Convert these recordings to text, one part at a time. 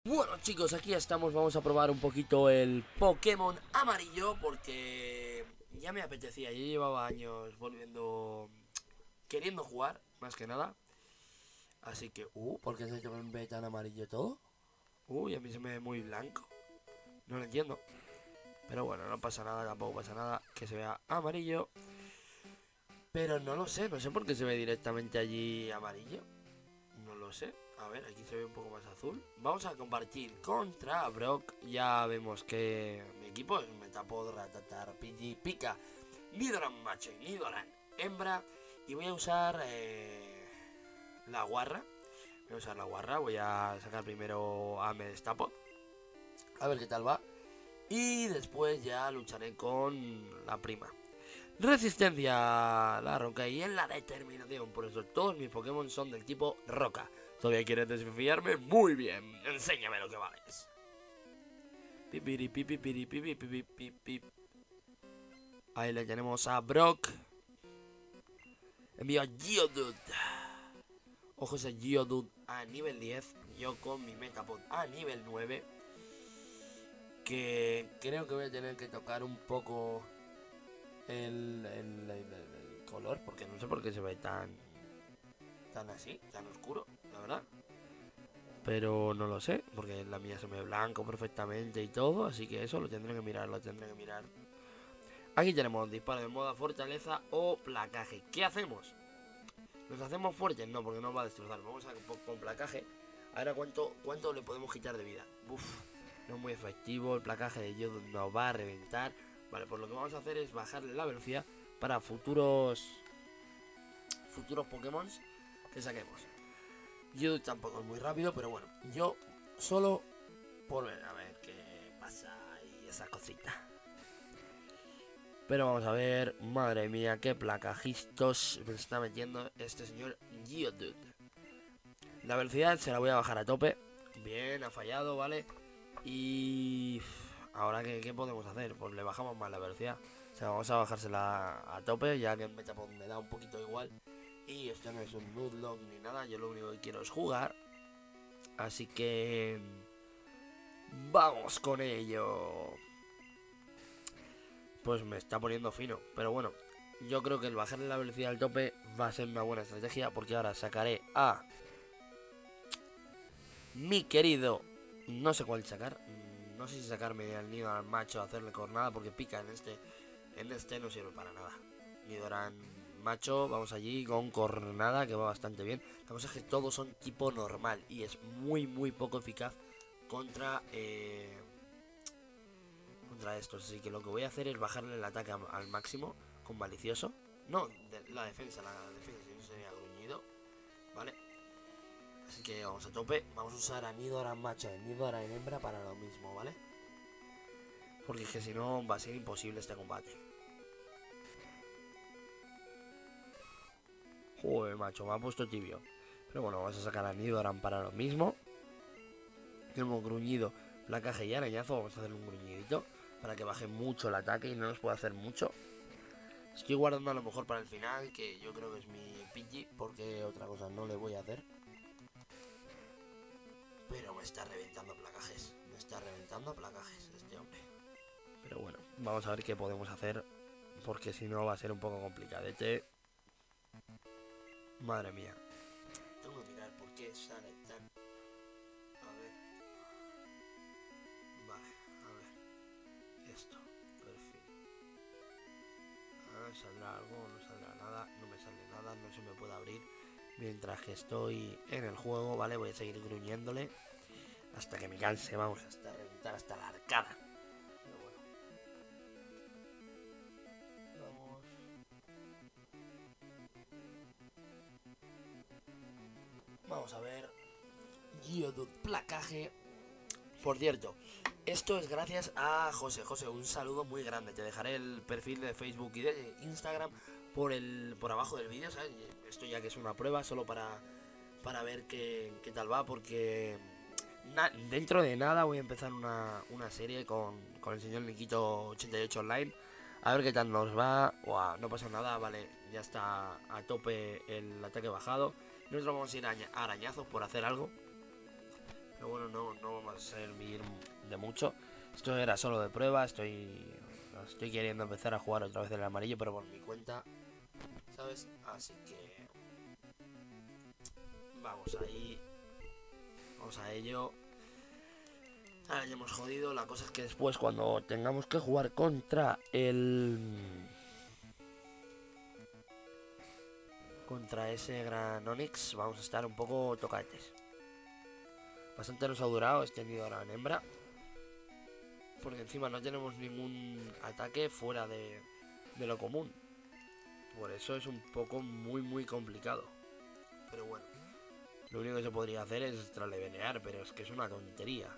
Bueno chicos, aquí estamos, vamos a probar un poquito el Pokémon amarillo porque ya me apetecía, yo llevaba años queriendo jugar, más que nada. Así que, ¿por qué se me ve tan amarillo todo? Y a mí se me ve muy blanco, no lo entiendo. Pero bueno, no pasa nada, tampoco pasa nada que se vea amarillo. Pero no lo sé, no sé por qué se ve directamente allí amarillo. No lo sé. A ver, aquí se ve un poco más azul. Vamos a compartir contra Brock. Ya vemos que mi equipo es Metapod, Rattata, Pidgey, Pika, Nidoran macho y Nidoran hembra. Y voy a usar la guarra. Voy a sacar primero a Medestapod. A ver qué tal va. Y después ya lucharé con la prima. Resistencia a la roca y en la determinación. Por eso todos mis Pokémon son del tipo roca. ¿Todavía quieres desafiarme? Muy bien. Enséñame lo que vales. Ahí le tenemos a Brock. Envío a Geodude. Ojo ese Geodude a nivel 10. Yo con mi Metapod a nivel 9. Que creo que voy a tener que tocar un poco el color. Porque no sé por qué se ve tan así, tan oscuro, la verdad. Pero no lo sé, porque la mía se me ve blanco perfectamente y todo, así que eso lo tendré que mirar, Aquí tenemos disparo de moda, fortaleza o placaje. ¿Qué hacemos? ¿Nos hacemos fuertes? No, porque nos va a destrozar. Vamos a con placaje. Ahora, ¿cuánto le podemos quitar de vida? Uf, no es muy efectivo. El placaje de Yodo nos va a reventar. Vale, pues lo que vamos a hacer es bajarle la velocidad para futuros Pokémon que saquemos. Yo tampoco es muy rápido, pero bueno, yo solo por ver a ver qué pasa y esa cosita. Pero vamos a ver, madre mía, qué placajistos me está metiendo este señor Geodude. La velocidad se la voy a bajar a tope. Bien, ha fallado, ¿vale? Y ahora ¿qué podemos hacer? Pues le bajamos más la velocidad. O sea, vamos a bajársela a tope, ya que en Metapod me da un poquito igual. Y esto no es un Nuzlocke ni nada, yo lo único que quiero es jugar. Así que vamos con ello. Pues me está poniendo fino, pero bueno, yo creo que el bajarle la velocidad al tope va a ser una buena estrategia, porque ahora sacaré a mi querido, no sé cuál sacar, no sé si sacarme al nido al macho, hacerle cornada, porque pica en este no sirve para nada. Nidoran macho, vamos allí con cornada, que va bastante bien. La cosa es que todos son tipo normal y es muy poco eficaz contra estos. Así que lo que voy a hacer es bajarle el ataque al máximo con malicioso. No, la defensa si no sería gruñido. Vale. Así que vamos a tope. Vamos a usar a Nidoran macho y Nidoran hembra para lo mismo, ¿vale? Porque es que si no va a ser imposible este combate. Joder, macho, me ha puesto tibio. Pero bueno, vamos a sacar a Nidoran para lo mismo. Tenemos gruñido, placaje y arañazo. Vamos a hacer un gruñidito para que baje mucho el ataque y no nos pueda hacer mucho. Estoy guardando a lo mejor para el final, que yo creo que es mi Pidgey, porque otra cosa no le voy a hacer. Pero me está reventando placajes. Este hombre. Pero bueno, vamos a ver qué podemos hacer, porque si no va a ser un poco complicadete. Madre mía. Tengo que mirar por qué sale tan... A ver. Vale, a ver. Esto, perfil. ¿Saldrá algo? No saldrá nada. No me sale nada, no se me puede abrir. Mientras que estoy en el juego, ¿vale? Voy a seguir gruñéndole hasta que me canse, vamos, hasta reventar hasta la arcada. Pero bueno. Vamos. Vamos a ver. Geodude placaje. Por cierto, esto es gracias a José. José, un saludo muy grande. Te dejaré el perfil de Facebook y de Instagram por abajo del vídeo, ¿sabes? Esto ya que es una prueba, solo para ver qué tal va, porque dentro de nada voy a empezar una serie con el señor Nikito88 Online. A ver qué tal nos va. Uah, no pasa nada, vale, ya está a tope el ataque bajado. Nosotros vamos a ir a arañazos por hacer algo. Pero bueno, no va a servir de mucho. Esto era solo de prueba, estoy queriendo empezar a jugar otra vez el amarillo, pero por mi cuenta, ¿sabes? Así que vamos ahí, vamos a ello. Ahora ya hemos jodido. La cosa es que después, cuando tengamos que jugar contra ese gran Onix, vamos a estar un poco tocantes. Bastante nos ha durado extendido ahora en hembra, porque encima no tenemos ningún ataque fuera de lo común. Por eso es un poco muy complicado. Pero bueno, lo único que se podría hacer es tralevenear, pero es que es una tontería.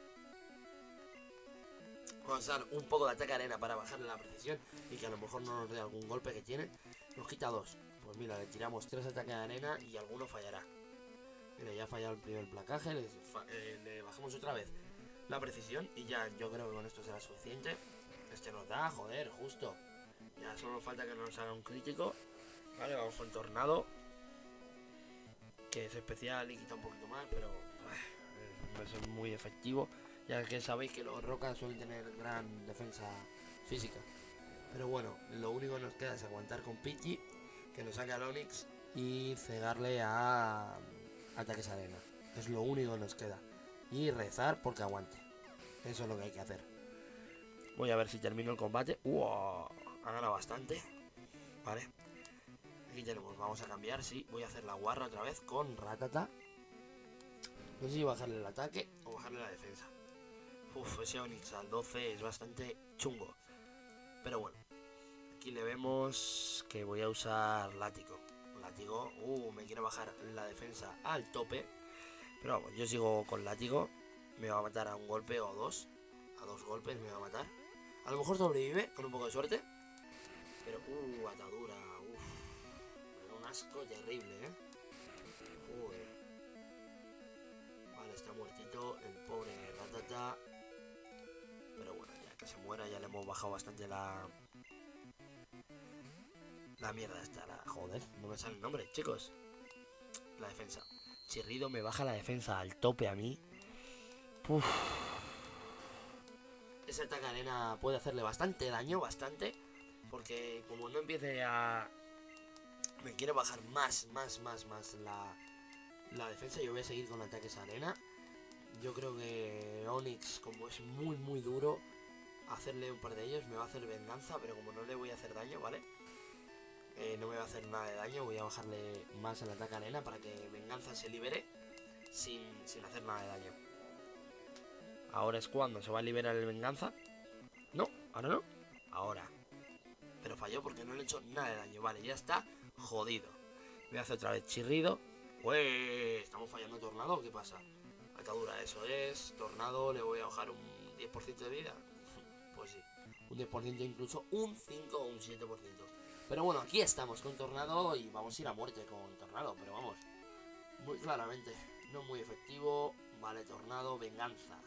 Vamos a dar un poco de ataque arena para bajarle la precisión y que a lo mejor no nos dé algún golpe que tiene. Nos quita 2. Pues mira, le tiramos 3 ataques de arena y alguno fallará. Mira, ya ha fallado el primer placaje. Le bajamos otra vez la precisión y ya yo creo que con esto será suficiente. Este nos da, joder, justo. Ya solo falta que nos haga un crítico. Vale, vamos con tornado, que es especial y quita un poquito más, pero es muy efectivo, ya que sabéis que los rocas suelen tener gran defensa física. Pero bueno, lo único que nos queda es aguantar con Pidgey, que nos saque al Onix, y cegarle a ataques arena. Es lo único que nos queda. Y rezar porque aguante. Eso es lo que hay que hacer. Voy a ver si termino el combate. Ha ganado bastante. Vale. Aquí tenemos, vamos a cambiar, sí. Voy a hacer la guarra otra vez con Rattata. No sé si bajarle el ataque o bajarle la defensa. Ese Onix al 12 es bastante chungo. Pero bueno, aquí le vemos que voy a usar látigo. Látigo, me quiere bajar la defensa al tope. Pero vamos, yo sigo con látigo. Me va a matar a un golpe o a dos. A 2 golpes me va a matar. A lo mejor sobrevive con un poco de suerte. Pero, atadura, me da un asco terrible, Vale, está muertito el pobre Rattata. Pero bueno, ya que se muera ya le hemos bajado bastante la mierda esta. Joder, no me sale el nombre, chicos. La defensa. Chirrido me baja la defensa al tope a mí. Ese ataque arena puede hacerle bastante daño, bastante. Porque como no empiece a... me quiere bajar más la defensa, yo voy a seguir con ataques arena. Yo creo que Onix, como es muy duro, hacerle un par de ellos me va a hacer venganza, pero como no le voy a hacer daño, ¿vale? No me va a hacer nada de daño, voy a bajarle más el ataque arena para que venganza se libere sin hacer nada de daño. Ahora es cuando se va a liberar el venganza. No, ahora no. Ahora. Pero falló porque no le he hecho nada de daño. Vale, ya está jodido. Me hace otra vez chirrido. ¿Estamos fallando tornado o qué pasa? Atadura, eso es. Tornado, le voy a bajar un 10% de vida. Pues sí, un 10%, incluso un 5 o un 7%. Pero bueno, aquí estamos con tornado y vamos a ir a muerte con tornado. Pero vamos, muy claramente, no muy efectivo. Vale, tornado, venganza.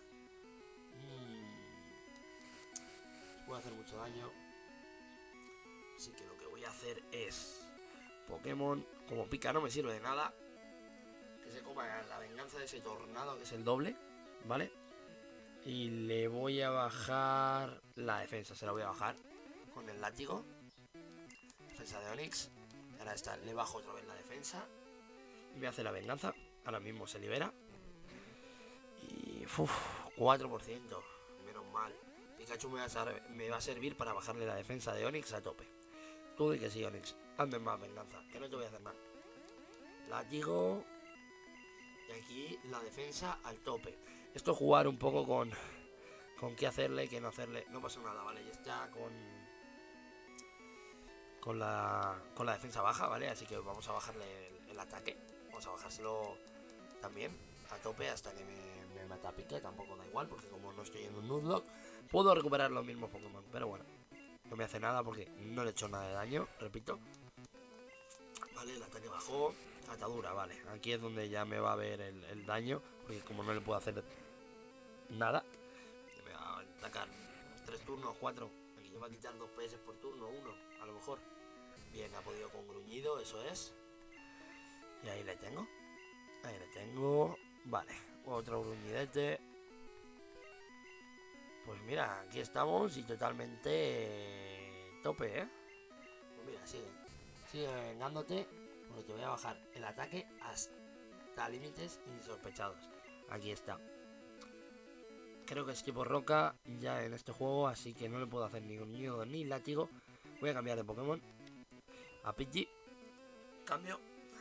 Puede hacer mucho daño. Así que lo que voy a hacer es... Pokémon, como pica no me sirve de nada, que se coma la venganza de ese tornado, que es el doble, ¿vale? Y le voy a bajar la defensa, se la voy a bajar con el látigo. Defensa de Onix. Ahora está, le bajo otra vez la defensa. Y me hace la venganza. Ahora mismo se libera. Y... 4%. Menos mal. Pikachu me va a servir para bajarle la defensa de Onix a tope. Tú di que sí, Onix. Hazme más venganza, que no te voy a hacer nada. Látigo. Y aquí la defensa al tope. Esto es jugar un poco con qué hacerle, qué no hacerle. No pasa nada, ¿vale? Ya está con la defensa baja, ¿vale? Así que vamos a bajarle el ataque. Vamos a bajárselo también a tope hasta que me mata a pique. Tampoco da igual, porque como no estoy en un Nuzlocke, puedo recuperar los mismos Pokémon. Pero bueno, no me hace nada porque no le he hecho nada de daño, repito. Vale, el ataque bajó. Atadura, vale. Aquí es donde ya me va a ver el daño, porque como no le puedo hacer nada, me va a atacar 3 turnos, 4. Aquí me va a quitar 2 PS por turno, 1, a lo mejor. Bien, ha podido con gruñido, eso es. Y ahí le tengo. Ahí le tengo. Vale, otro gruñidete. Pues mira, aquí estamos y totalmente tope, ¿eh? Pues mira, sigue vengándote, porque te voy a bajar el ataque hasta límites insospechados. Aquí está. Creo que es tipo roca ya en este juego, así que no le puedo hacer ni gruñido ni látigo. Voy a cambiar de Pokémon a Pidgey. Cambio.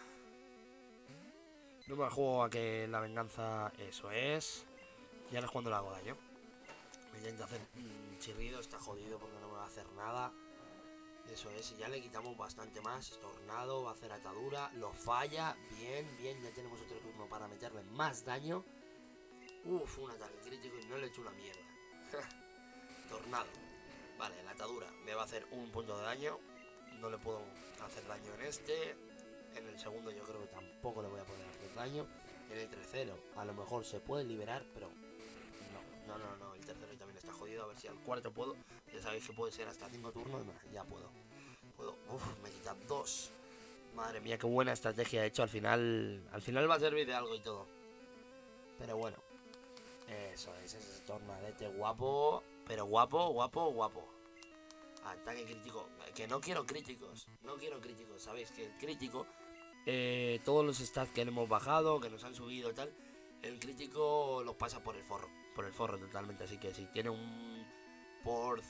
No me juego a que la venganza, eso es. Ya no es cuando le hago daño. Me intenta hacer chirrido, está jodido porque no me va a hacer nada. Eso es, y ya le quitamos bastante más. Tornado, va a hacer atadura, lo falla. Bien, bien, ya tenemos otro turno para meterle más daño. Uf, un ataque crítico y no le he hecho una mierda. Tornado. Vale, la atadura me va a hacer un punto de daño. No le puedo hacer daño en este. En el segundo yo creo que tampoco le voy a poder hacer daño. En el tercero a lo mejor se puede liberar, pero no, el tercero también está jodido. A ver si al cuarto puedo. Ya sabéis que puede ser hasta 5 turnos. Ya puedo. Uf, me quitan 2. Madre mía, qué buena estrategia he hecho. Al final va a servir de algo y todo. Pero bueno. Eso es, ese tornadete guapo. Pero guapo. Ataque crítico. Que no quiero críticos. Sabéis que el crítico, todos los stats que le hemos bajado, que nos han subido y tal, el crítico los pasa por el forro. Por el forro totalmente. Así que si tiene un por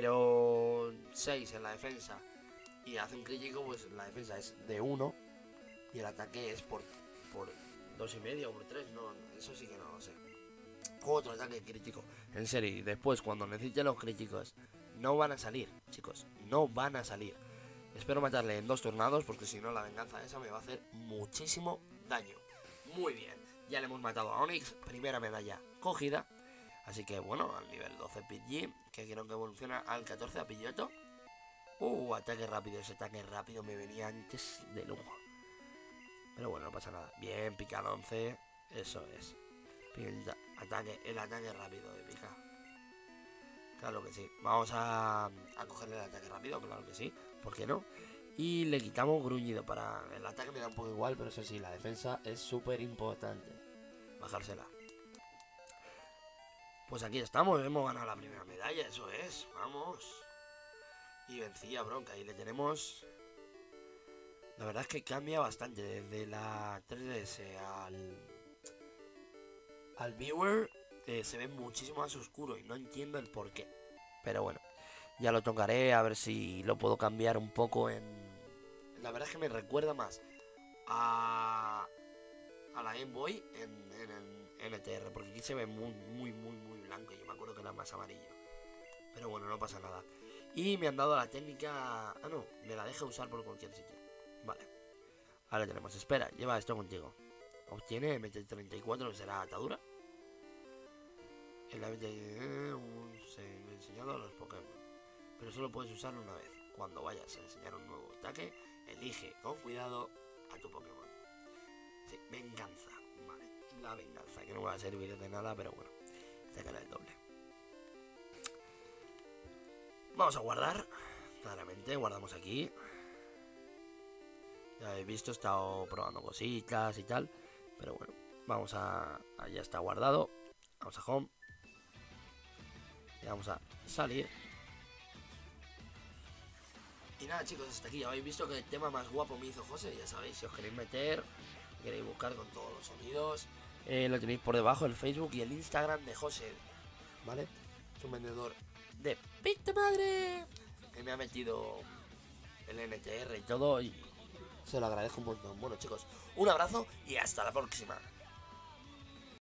0,6 en la defensa y hace un crítico, pues la defensa es de 1 y el ataque es por 2,5 o por 3. No, eso sí que no lo sé. Otro ataque crítico. En serio, y después cuando necesite los críticos no van a salir, chicos. No van a salir. Espero matarle en 2 tornados, porque si no la venganza esa me va a hacer muchísimo daño. Muy bien. Ya le hemos matado a Onix. Primera medalla cogida. Así que bueno, al nivel 12 Pidgey, que creo que evoluciona al 14 a Pidgeotto. Ataque rápido. Ese ataque rápido me venía antes de lujo. Pero bueno, no pasa nada. Bien, pica 11. Eso es. El ataque rápido de pica. Claro que sí. Vamos a cogerle el ataque rápido, claro que sí. ¿Por qué no? Y le quitamos gruñido. Para el ataque me da un poco igual, pero eso sí, la defensa es súper importante. Bajársela. Pues aquí estamos, hemos ganado la primera medalla, eso es. Vamos. Y vencía Bronca, ahí le tenemos. La verdad es que cambia bastante. Desde la 3DS al Viewer, se ve muchísimo más oscuro y no entiendo el por qué. Pero bueno, ya lo tocaré a ver si lo puedo cambiar un poco en... La verdad es que me recuerda más a la Game Boy en el NTR, porque aquí se ve muy blanco. Yo me acuerdo que era más amarillo. Pero bueno, no pasa nada. Y me han dado la técnica... Ah, no, me la deja usar por cualquier sitio. Vale. Ahora tenemos, espera, lleva esto contigo. Obtiene MT34, que será atadura. En la MT se me ha enseñado a los Pokémon, pero solo puedes usarlo una vez. Cuando vayas a enseñar un nuevo ataque, elige con cuidado a tu Pokémon. Sí, venganza. Vale, la venganza, que no va a servir de nada, pero bueno, sacará el doble. Vamos a guardar. Claramente, guardamos aquí. Ya habéis visto, he estado probando cositas y tal. Pero bueno, vamos a... Ya está guardado. Vamos a Home. Y vamos a salir. Y nada, chicos, hasta aquí. Ya habéis visto que el tema más guapo me hizo José. Ya sabéis, si os queréis meter, queréis buscar con todos los sonidos, lo tenéis por debajo, el Facebook y el Instagram de José, ¿vale? Es un vendedor de ¡Pita madre! Que me ha metido el NTR y todo, y se lo agradezco un montón. Bueno, chicos, un abrazo y hasta la próxima.